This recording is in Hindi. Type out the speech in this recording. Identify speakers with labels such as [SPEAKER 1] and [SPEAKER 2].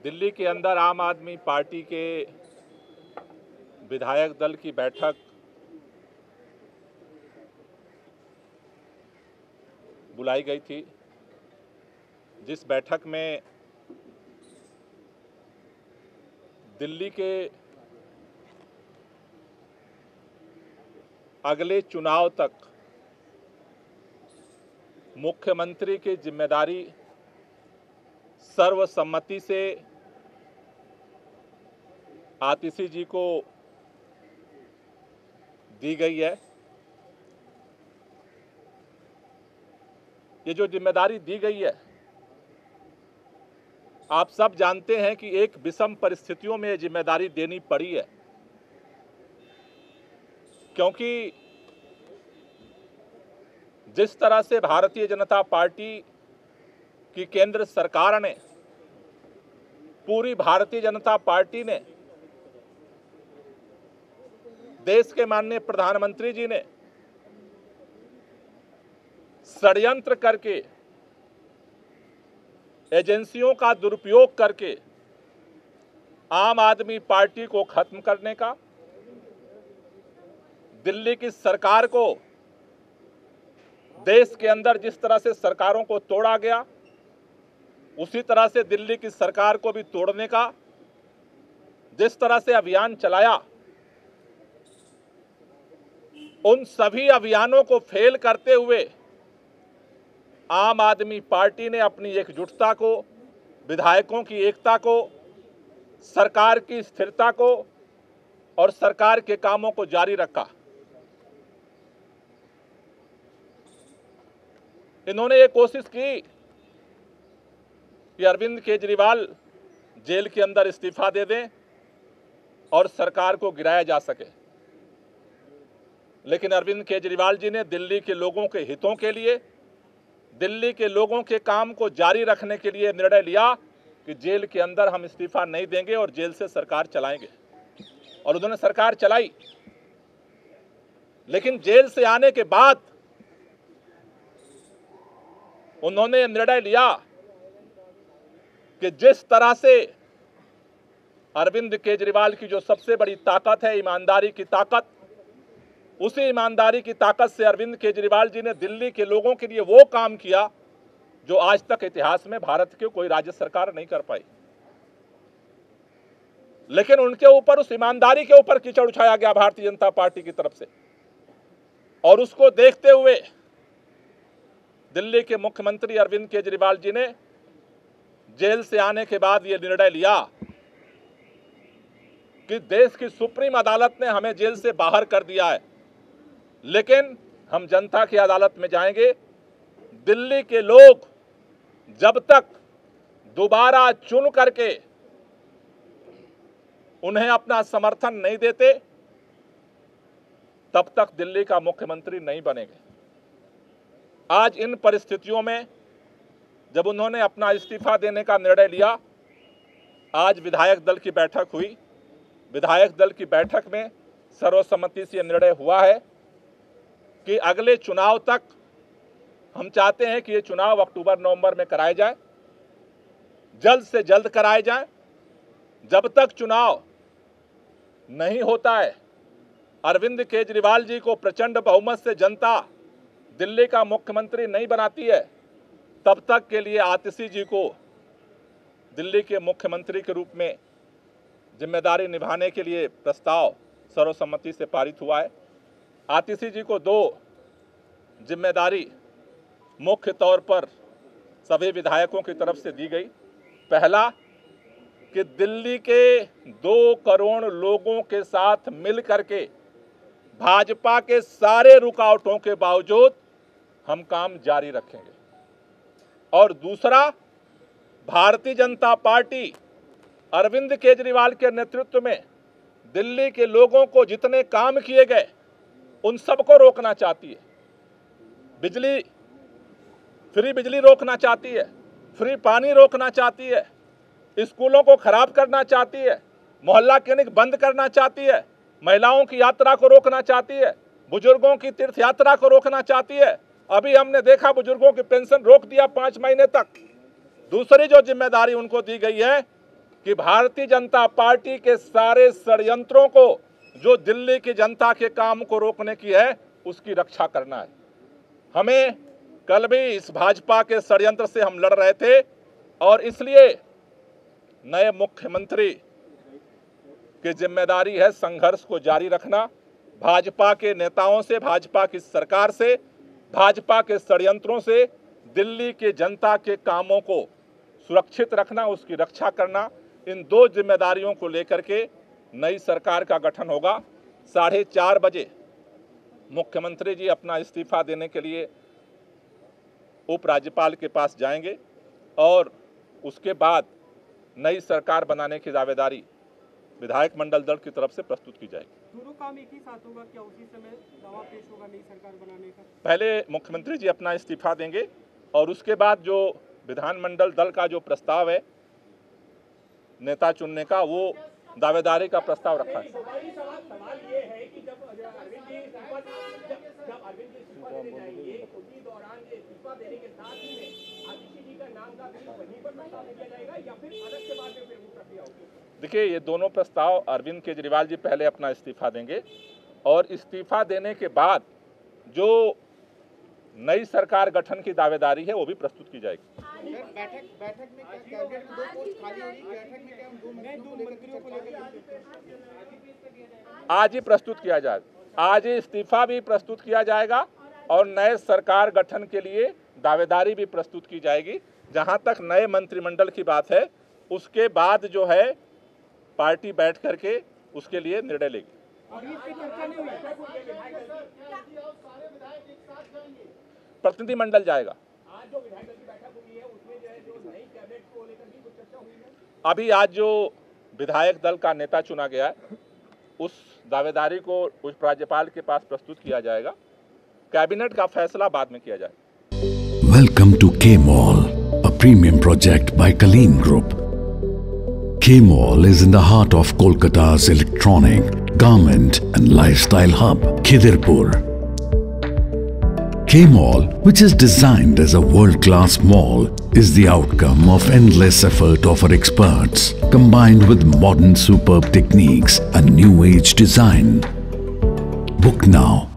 [SPEAKER 1] दिल्ली के अंदर आम आदमी पार्टी के विधायक दल की बैठक बुलाई गई थी, जिस बैठक में दिल्ली के अगले चुनाव तक मुख्यमंत्री की जिम्मेदारी सर्वसम्मति से आतिशी जी को दी गई है। ये जो जिम्मेदारी दी गई है, आप सब जानते हैं कि एक विषम परिस्थितियों में ये जिम्मेदारी देनी पड़ी है, क्योंकि जिस तरह से भारतीय जनता पार्टी की केंद्र सरकार ने, पूरी भारतीय जनता पार्टी ने, देश के माननीय प्रधानमंत्री जी ने षड्यंत्र करके, एजेंसियों का दुरुपयोग करके आम आदमी पार्टी को खत्म करने का, दिल्ली की सरकार को, देश के अंदर जिस तरह से सरकारों को तोड़ा गया उसी तरह से दिल्ली की सरकार को भी तोड़ने का जिस तरह से अभियान चलाया, उन सभी अभियानों को फेल करते हुए आम आदमी पार्टी ने अपनी एकजुटता को, विधायकों की एकता को, सरकार की स्थिरता को और सरकार के कामों को जारी रखा। इन्होंने ये कोशिश की कि अरविंद केजरीवाल जेल के अंदर इस्तीफा दे दें और सरकार को गिराया जा सके, लेकिन अरविंद केजरीवाल जी ने दिल्ली के लोगों के हितों के लिए, दिल्ली के लोगों के काम को जारी रखने के लिए निर्णय लिया कि जेल के अंदर हम इस्तीफा नहीं देंगे और जेल से सरकार चलाएंगे, और उन्होंने सरकार चलाई। लेकिन जेल से आने के बाद उन्होंने निर्णय लिया कि जिस तरह से अरविंद केजरीवाल की जो सबसे बड़ी ताकत है ईमानदारी की ताकत, उसी ईमानदारी की ताकत से अरविंद केजरीवाल जी ने दिल्ली के लोगों के लिए वो काम किया जो आज तक इतिहास में भारत की कोई राज्य सरकार नहीं कर पाई। लेकिन उनके ऊपर, उस ईमानदारी के ऊपर कीचड़ उछाया गया भारतीय जनता पार्टी की तरफ से, और उसको देखते हुए दिल्ली के मुख्यमंत्री अरविंद केजरीवाल जी ने जेल से आने के बाद यह निर्णय लिया कि देश की सुप्रीम अदालत ने हमें जेल से बाहर कर दिया है, लेकिन हम जनता की अदालत में जाएंगे। दिल्ली के लोग जब तक दोबारा चुन करके उन्हें अपना समर्थन नहीं देते, तब तक दिल्ली का मुख्यमंत्री नहीं बनेंगे। आज इन परिस्थितियों में जब उन्होंने अपना इस्तीफा देने का निर्णय लिया, आज विधायक दल की बैठक हुई। विधायक दल की बैठक में सर्वसम्मति से निर्णय हुआ है कि अगले चुनाव तक हम चाहते हैं कि ये चुनाव अक्टूबर-नवंबर में कराए जाए, जल्द से जल्द कराए जाए। जब तक चुनाव नहीं होता है, अरविंद केजरीवाल जी को प्रचंड बहुमत से जनता दिल्ली का मुख्यमंत्री नहीं बनाती है, तब तक के लिए आतिशी जी को दिल्ली के मुख्यमंत्री के रूप में जिम्मेदारी निभाने के लिए प्रस्ताव सर्वसम्मति से पारित हुआ है। आतिशी जी को दो जिम्मेदारी मुख्य तौर पर सभी विधायकों की तरफ से दी गई। पहला कि दिल्ली के 2 करोड़ लोगों के साथ मिल करके भाजपा के सारे रुकावटों के बावजूद हम काम जारी रखेंगे, और दूसरा, भारतीय जनता पार्टी अरविंद केजरीवाल के नेतृत्व में दिल्ली के लोगों को जितने काम किए गए उन सबको रोकना चाहती है। फ्री बिजली रोकना चाहती है, फ्री पानी रोकना चाहती है, स्कूलों को खराब करना चाहती है, मोहल्ला क्लिनिक बंद करना चाहती है, महिलाओं की यात्रा को रोकना चाहती है, बुजुर्गों की तीर्थ यात्रा को रोकना चाहती है। अभी हमने देखा बुजुर्गों की पेंशन रोक दिया 5 महीने तक। दूसरी जो जिम्मेदारी उनको दी गई है कि भारतीय जनता पार्टी के सारे षड्यंत्रों को, जो दिल्ली की जनता के काम को रोकने की है, उसकी रक्षा करना है। हमें कल भी इस भाजपा के षड्यंत्र से हम लड़ रहे थे और इसलिए नए मुख्यमंत्री की जिम्मेदारी है संघर्ष को जारी रखना, भाजपा के नेताओं से, भाजपा की सरकार से, भाजपा के षड्यंत्रों से दिल्ली के जनता के कामों को सुरक्षित रखना, उसकी रक्षा करना। इन दो जिम्मेदारियों को लेकर के नई सरकार का गठन होगा। 4:30 बजे मुख्यमंत्री जी अपना इस्तीफा देने के लिए उपराज्यपाल के पास जाएंगे और उसके बाद नई सरकार बनाने की दावेदारी विधायक मंडल दल की तरफ से प्रस्तुत की जाएगी।
[SPEAKER 2] दोनों काम एक ही साथ होगा क्या? उसी समय दावा पेश होगा नई सरकार बनाने का?
[SPEAKER 1] पहले मुख्यमंत्री जी अपना इस्तीफा देंगे और उसके बाद जो विधानमंडल दल का जो प्रस्ताव है नेता चुनने का, वो दावेदारी का प्रस्ताव रखा है।
[SPEAKER 2] सवाल ये है कि जब अरविंद जी इस्तीफा देने जाएंगे, उसी दौरान इस्तीफा देने के साथ ही में आतिशी जी का नाम का भी वहीं पर प्रस्ताव दिया जाएगा या फिर अलग से बाद में फिर वो प्रक्रिया होगी?
[SPEAKER 1] देखिए, ये दोनों प्रस्ताव अरविंद केजरीवाल जी पहले अपना इस्तीफा देंगे और इस्तीफा देने के बाद जो नई सरकार गठन की दावेदारी है वो भी प्रस्तुत की जाएगी।
[SPEAKER 2] बैठक में क्या कैबिनेट में 2 पोस्ट खाली होगी? बैठक में क्या हम 2 मंत्रियों को लेकर
[SPEAKER 1] आज ही प्रस्तुत किया जाएगा। आज ही इस्तीफा भी प्रस्तुत किया जाएगा और नए सरकार गठन के लिए दावेदारी भी प्रस्तुत की जाएगी। जहां तक नए मंत्रिमंडल की बात है, उसके बाद जो है पार्टी बैठ करके उसके लिए निर्णय लेगी। प्रतिनिधिमंडल जाएगा।
[SPEAKER 2] आज जो विधायक दल की बैठक हुई है उसमें जो है जो नई कैबिनेट को लेकर भी कुछ चर्चा हुई है?
[SPEAKER 1] अभी आज जो विधायक दल का नेता चुना गया है उस दावेदारी को उस राज्यपाल के पास प्रस्तुत किया जाएगा। कैबिनेट का फैसला बाद में किया जाएगा।
[SPEAKER 3] Welcome to K mall, a premium project by Kaleen Group. K Mall is in the heart of Kolkata's electronic, garment and lifestyle hub, Khidirpur. K Mall, which is designed as a world-class mall, is the outcome of endless effort of our experts, combined with modern superb techniques and new age design. Book now